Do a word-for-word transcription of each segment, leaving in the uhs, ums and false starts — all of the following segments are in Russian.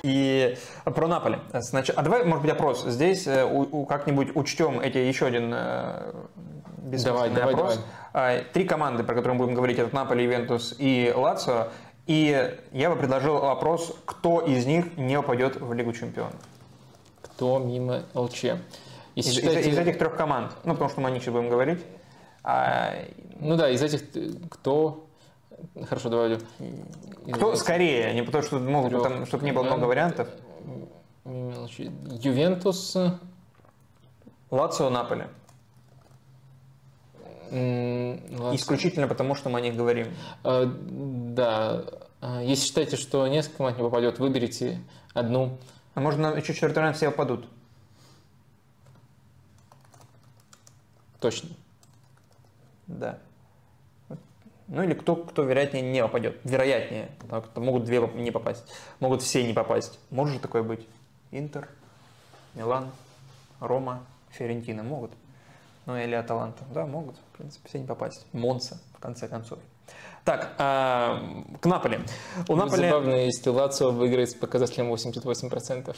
И про Наполи. Снач... А давай, может быть, опрос. Здесь у, у, как-нибудь учтем эти еще один э, бессмысленный давай, опрос. Давай. Три команды, про которые мы будем говорить, это Наполи, Ювентус и Лацио. И я бы предложил вопрос, кто из них не упадет в Лигу Чемпионов. Кто мимо ЛЧ? Из, считаете... из, из этих трех команд. Ну, потому что мы о них сейчас будем говорить. А... Ну да, из этих кто... Хорошо, давай. Кто скорее, не потому что могут, там, чтобы не было много вариантов. Ювентус. Лацио, Наполи. Лацио. Исключительно потому, что мы о них говорим. А, да. Если считаете, что несколько команд не попадет, выберите одну. А можно еще четвертый вариант, все попадут. Точно. Да. Ну или кто, кто вероятнее не попадет. Вероятнее. Так, могут две не попасть. Могут все не попасть. Может же такое быть? Интер, Милан, Рома, Фиорентина могут. Ну или Аталанта. Да, могут. В принципе, все не попасть. Монса, в конце концов. Так, а, к Наполи. У ну, Наполи... Забавно, если Лацио выиграет с показателем восемьдесят восемь процентов.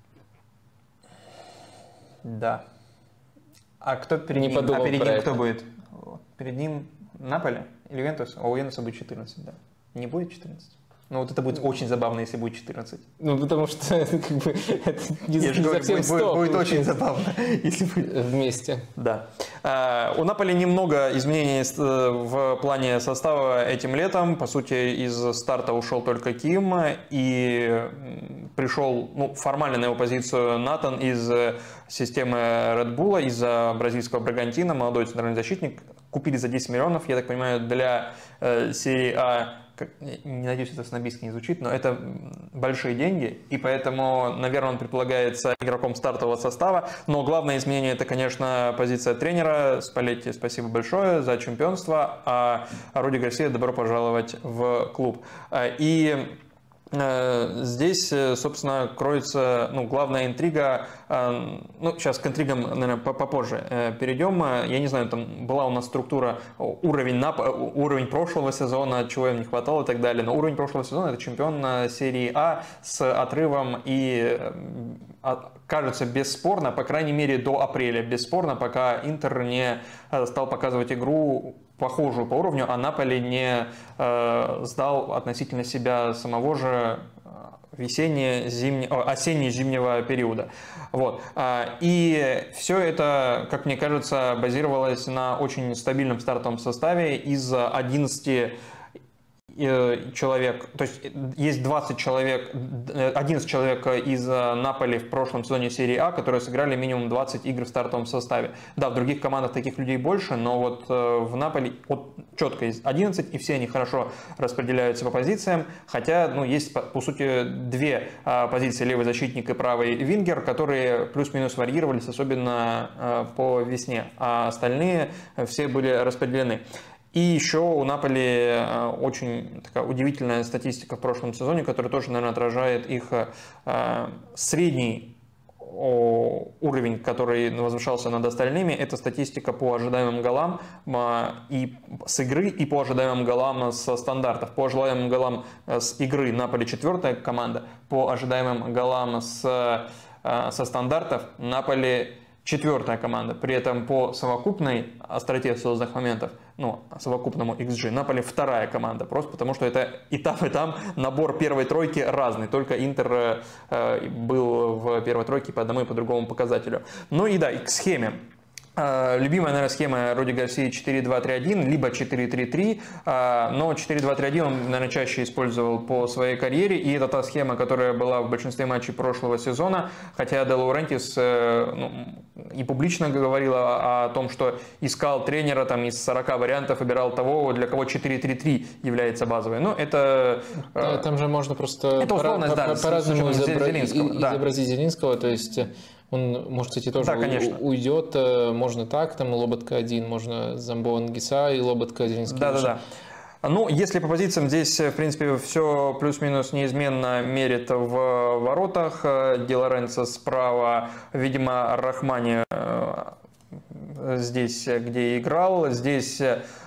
Да. А кто перед не ним? А перед ним это. Кто будет? Перед ним Наполи или Ювентус? А у Ювентуса будет четырнадцать, да. Не будет четырнадцать? Ну вот это будет очень забавно, если будет четырнадцать. Ну потому что это как бы это не, не говорю, совсем будет, стоп. Будет очень забавно, если будет вместе. Да. Uh, у Наполи немного изменений в плане состава этим летом. По сути, из старта ушел только Ким, и пришел ну, формально на его позицию Натан из системы Red Bull, из-за бразильского Брагантина, молодой центральный защитник. Купили за десять миллионов, я так понимаю, для э, серии А. Как, не надеюсь, это снобистски не звучит, но это большие деньги, и поэтому, наверное, он предполагается игроком стартового состава. Но главное изменение – это, конечно, позиция тренера. Спалетти, спасибо большое за чемпионство, а Руди Гарсия добро пожаловать в клуб. И здесь, собственно, кроется ну, главная интрига. Ну, сейчас к интригам, наверное, попозже перейдем. Я не знаю, там была у нас структура, уровень, на, уровень прошлого сезона, чего им не хватало и так далее. Но уровень прошлого сезона – это чемпион серии А с отрывом и, кажется, бесспорно, по крайней мере, до апреля, бесспорно, пока Интер не стал показывать игру похожую по уровню, а Наполи не э, сдал относительно себя самого же весенне зимне, осенне-зимнего периода. Вот. И все это, как мне кажется, базировалось на очень стабильном стартовом составе из одиннадцати человек, то есть есть двадцать человек, одиннадцать человек из Наполи в прошлом сезоне серии А, которые сыграли минимум двадцать игр в стартовом составе. Да, в других командах таких людей больше, но вот в Наполи вот четко есть одиннадцать, и все они хорошо распределяются по позициям, хотя ну, есть по сути две позиции, левый защитник и правый вингер, которые плюс-минус варьировались, особенно по весне, а остальные все были распределены. И еще у Наполи очень такая удивительная статистика в прошлом сезоне, которая тоже, наверное, отражает их средний уровень, который возвышался над остальными. Это статистика по ожидаемым голам и с игры, и по ожидаемым голам со стандартов. По ожидаемым голам с игры Наполи четвертая команда, по ожидаемым голам с, со стандартов Наполи четвертая команда. При этом по совокупной остроте созданных моментов, ну, совокупному икс джи, Наполи вторая команда. Просто потому, что это и там, и там набор первой тройки разный. Только Интер э, был в первой тройке по одному и по другому показателю. Ну и да, и к схеме. Любимая, наверное, схема Руди Гарсии четыре два три один, либо четыре три три, но четыре два три один он, наверное, чаще использовал по своей карьере, и это та схема, которая была в большинстве матчей прошлого сезона, хотя Де Лаурентис ну, и публично говорил о, о том, что искал тренера там, из сорока вариантов, выбирал того, для кого четыре три три является базовой. Но это... Да, там же можно просто это условность, по, да, по, по-разному изобра... Зелинского, да. изобразить Зелинского, то есть... Он, может, кстати, тоже да, уйдет, можно так, там Лоботка один, можно Замбо Ангиса и Лоботка Зеленский. Да-да-да. Ну, если по позициям здесь, в принципе, все плюс-минус неизменно мерит в воротах. Ди Лоренцо справа, видимо, Рахмани здесь, где играл. Здесь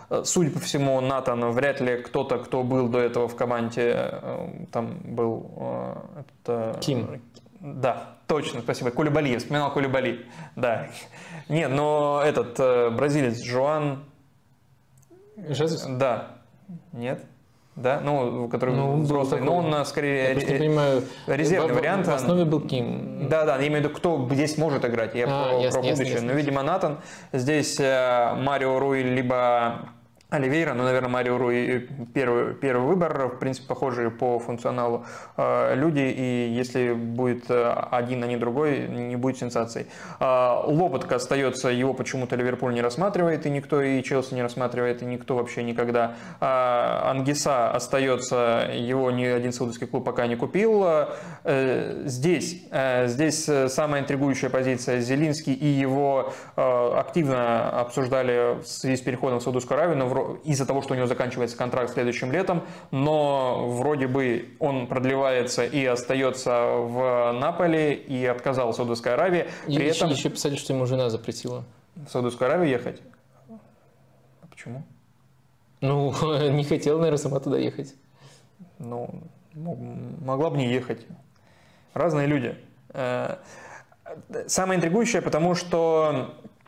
судя по всему, Натан вряд ли кто-то, кто был до этого в команде, там был... Это... Ким. Да, точно, спасибо. Кулибали, я вспоминал Кулибали. Да. Нет, но этот бразилец Жоан... Жезус? Да. Нет? Да, ну, который ну, взрослый, но он скорее я ре- понимаю, резервный в, вариант. В основе был Ким. Да, да, я имею в виду, кто здесь может играть. Я а, про, ясно, про ясно, будущее. ясно. Но, видимо, Натан. Здесь э, Марио Руи либо Оливейра, ну, наверное, Марио Руи первый, первый выбор, в принципе, похожие по функционалу э, люди, и если будет один, а не другой, не будет сенсаций. Э, Лоботка остается, его почему-то Ливерпуль не рассматривает, и никто, и Челси не рассматривает, и никто вообще никогда. Э, Ангиса остается, его ни один саудовский клуб пока не купил. Э, здесь, э, здесь самая интригующая позиция Зелинский, и его э, активно обсуждали в связи с переходом в Саудовскую Аравию, но из-за того, что у него заканчивается контракт следующим летом, но вроде бы он продлевается и остается в Наполе, и отказал Саудовской Аравии. И При еще, этом... еще писали, что ему жена запретила. В Саудовскую Аравию ехать? А почему? Ну, не хотела, наверное, сама туда ехать. Ну, могла бы не ехать. Разные люди. Самое интригующее, потому что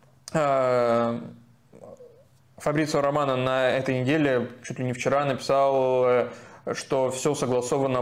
Фабрицио Романо на этой неделе, чуть ли не вчера, написал, что все согласовано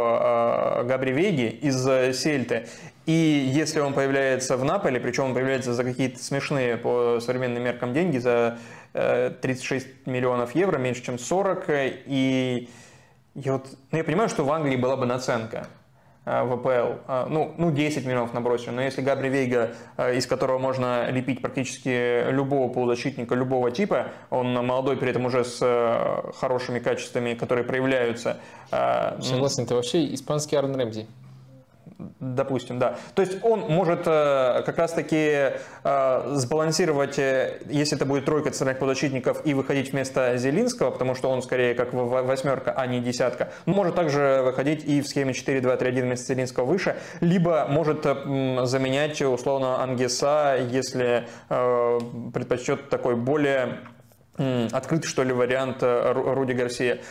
по Габри Вейге из Сельты. И если он появляется в Наполе, причем он появляется за какие-то смешные по современным меркам деньги, за тридцать шесть миллионов евро, меньше чем сорок, и я, вот, ну, я понимаю, что в Англии была бы наценка в АПЛ, ну, ну десять миллионов набросили, но если Габри Вейга, из которого можно лепить практически любого полузащитника, любого типа, он молодой, при этом уже с хорошими качествами, которые проявляются. Согласен, это вообще испанский Аарон Рэмзи. Допустим, да. То есть он может э, как раз-таки э, сбалансировать, э, если это будет тройка центральных полузащитников, и выходить вместо Зелинского, потому что он скорее как восьмерка, а не десятка. Но может также выходить и в схеме четыре два три один вместо Зелинского выше, либо может э, заменять условно Ангиса, если э, предпочтет такой более... открытый, что ли, вариант Руди Гарсия.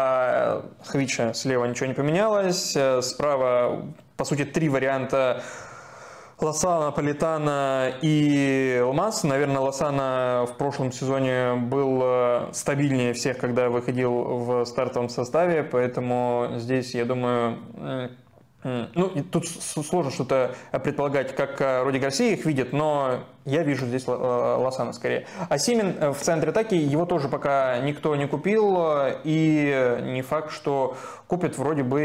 Хвича слева ничего не поменялось. Справа, по сути, три варианта: Лосано, Политано и Алмаз. Наверное, Лосано в прошлом сезоне был стабильнее всех, когда выходил в стартовом составе, поэтому здесь, я думаю... Ну, тут сложно что-то предполагать, как Руди Гарсия их видит, но я вижу здесь Лосано скорее. А Осимин в центре атаки, его тоже пока никто не купил, и не факт, что купит, вроде бы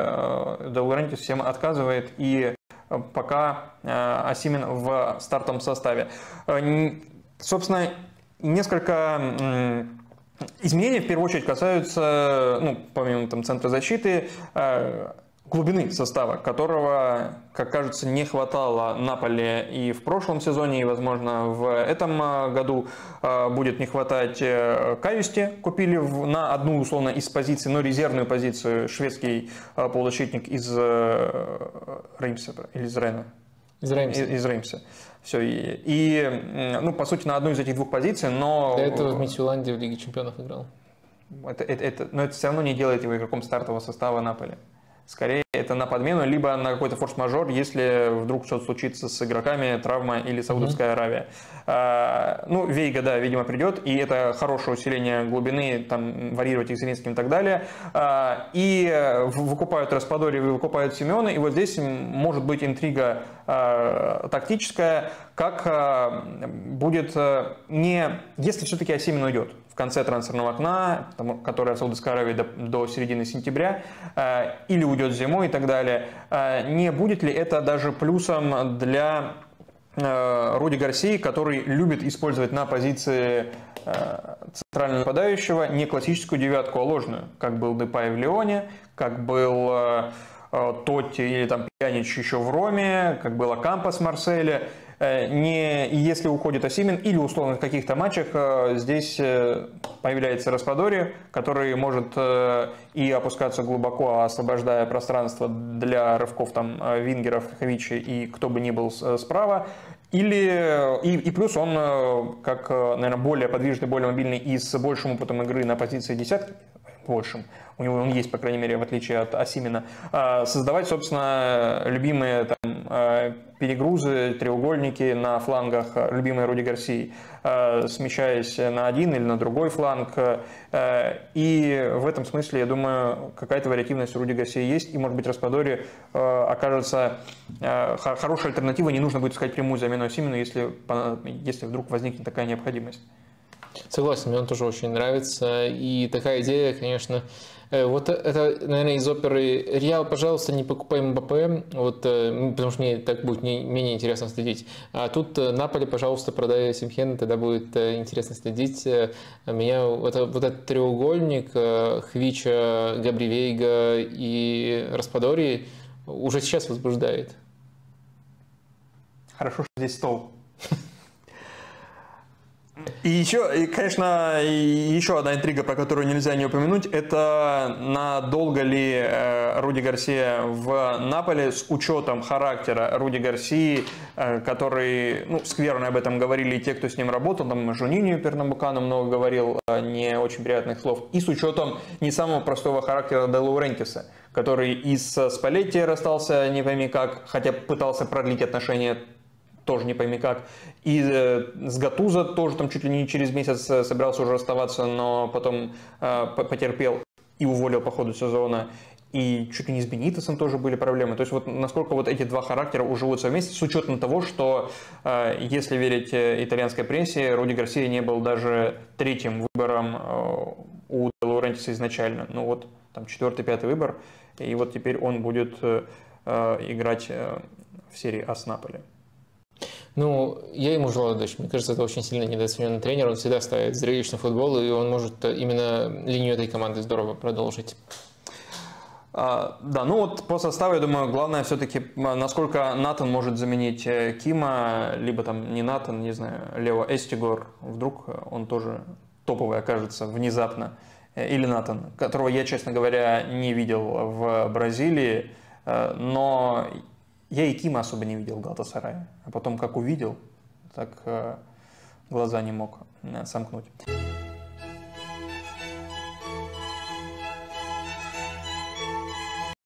Де Лаурентис всем отказывает, и пока Осимин в стартовом составе. Собственно, несколько... изменения в первую очередь касаются, ну, помимо там, центра защиты, глубины состава, которого, как кажется, не хватало Наполе и в прошлом сезоне, и, возможно, в этом году будет не хватать. Кависти купили на одну, условно, из позиций, но резервную позицию, шведский полузащитник из Реймса или из Рена? Из Реймса. Из Реймса. Все, и, и, ну, по сути, на одну из этих двух позиций, но... До этого в Митчеланде в Лиге Чемпионов играл. Это, это, это, но это все равно не делает его игроком стартового состава Наполи. Скорее, это на подмену, либо на какой-то форс-мажор, если вдруг что-то случится с игроками, травма или Саудовская mm-hmm. Аравия. А, ну, Вейга, да, видимо, придет, и это хорошее усиление глубины, там, варьировать их с Зелинским и так далее. А, и выкупают Распадори, выкупают Симеона, и вот здесь может быть интрига а, тактическая, как а, будет а, не... Если все-таки Осимин уйдет в конце трансферного окна, которое в Саудовской Аравии до, до середины сентября, э, или уйдет зимой и так далее, э, не будет ли это даже плюсом для э, Руди Гарсии, который любит использовать на позиции э, центрального нападающего не классическую девятку, а ложную, как был Депай в Лионе, как был э, Тотти или там Пьянич еще в Роме, как был Акампос в Марселе. Не, если уходит Осимин или условно в каких-то матчах здесь появляется Распадори, который может и опускаться глубоко, освобождая пространство для рывков там вингеров, Хавичи и кто бы ни был справа. Или, и, и плюс он, как, наверное, более подвижный, более мобильный и с большим опытом игры на позиции десятки, большим, у него он есть, по крайней мере, в отличие от Осимина, создавать, собственно, любимые там, перегрузы, треугольники на флангах, любимые Руди Гарсии, смещаясь на один или на другой фланг. И в этом смысле, я думаю, какая-то вариативность у Руди Гарсии есть, и, может быть, Распадори окажется хорошей альтернативой, не нужно будет искать прямую замену Осимину, если, если вдруг возникнет такая необходимость. Согласен, мне он тоже очень нравится. И такая идея, конечно, вот это, наверное, из оперы «Реал, пожалуйста, не покупай МБП», вот, потому что мне так будет менее интересно следить. А тут «Наполе, пожалуйста, продай Симхена», тогда будет интересно следить. Меня это, вот этот треугольник Хвича, Габри Вейга и Распадори уже сейчас возбуждает. Хорошо, что здесь стол. И еще, и, конечно, еще одна интрига, про которую нельзя не упомянуть, это надолго ли Руди Гарсия в Наполе с учетом характера Руди Гарсии, который, ну, скверно об этом говорили и те, кто с ним работал, там Жуниньо Пернамбукано много говорил не очень приятных слов, и с учетом не самого простого характера Де Лаурентиса, который и с Спалетти расстался не пойми как, хотя пытался продлить отношения, тоже не пойми как. И с Гатузо тоже там чуть ли не через месяц собирался уже расставаться, но потом э, потерпел и уволил по ходу сезона. И чуть ли не с Бенитесом тоже были проблемы. То есть вот насколько вот эти два характера уживутся вместе, с учетом того, что, э, если верить итальянской прессе, Руди Гарсия не был даже третьим выбором э, у Де Лаурентиса изначально. Ну вот там четвертый, пятый выбор. И вот теперь он будет э, играть э, в серии А с Наполи. Ну, я ему желаю удачи. Мне кажется, это очень сильно недооцененный тренер. Он всегда ставит зрелищный футбол, и он может именно линию этой команды здорово продолжить. А, да, ну вот по составу, я думаю, главное все-таки, насколько Натан может заменить Кима, либо там не Натан, не знаю, Лео Эстигор, вдруг он тоже топовый окажется внезапно, или Натан, которого я, честно говоря, не видел в Бразилии, но я и Кима особо не видел в Галатасарае, а потом как увидел, так глаза не мог сомкнуть.